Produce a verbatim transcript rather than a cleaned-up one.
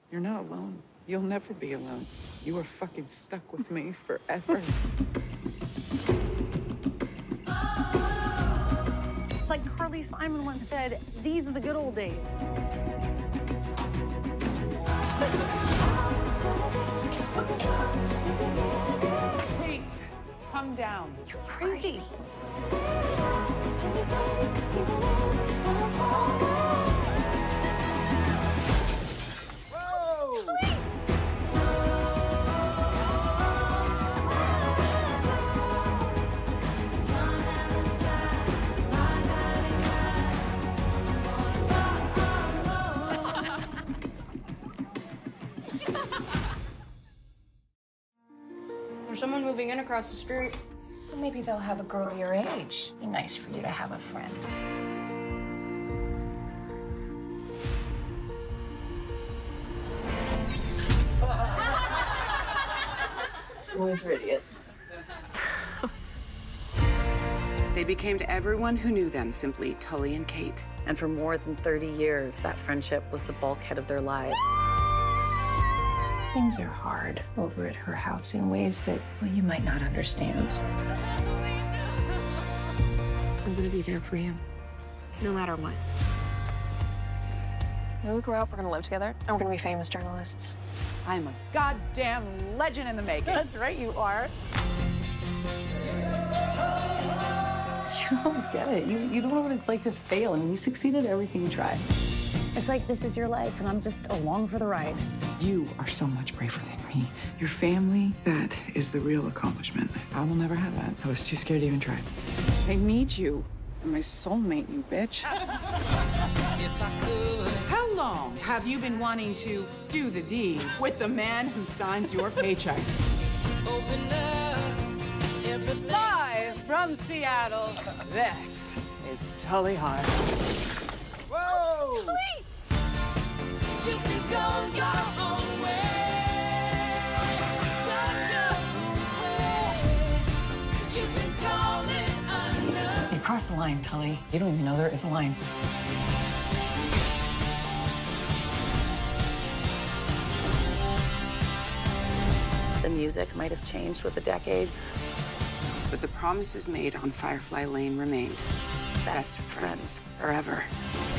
You're not alone. You'll never be alone. You are fucking stuck with me forever. It's like Carly Simon once said, these are the good old days. Kate, come down. You're crazy. There's someone moving in across the street. Well, maybe they'll have a girl your age. Be nice for you to have a friend. Boys are idiots. They became to everyone who knew them simply Tully and Kate. And for more than thirty years, that friendship was the bulkhead of their lives. Things are hard over at her house in ways that, well, you might not understand. I'm gonna be there for you, no matter what. When we grow up, we're gonna live together, and we're gonna be famous journalists. I'm a goddamn legend in the making. That's right, you are. You don't get it. You, you don't know what it's like to fail, and you succeed at everything you try. It's like this is your life, and I'm just along for the ride. You are so much braver than me. Your family, that is the real accomplishment. I will never have that. I was too scared to even try. I need you. You're my soulmate, you bitch. How long have you been wanting to do the deed with the man who signs your paycheck? Live from Seattle, this is Tully Hart. Whoa! Tully! You can go your own way. Go your way. You can call it under. You crossed the line, Tully. You don't even know there is a line. The music might have changed with the decades. But the promises made on Firefly Lane remained. Best Best friends forever.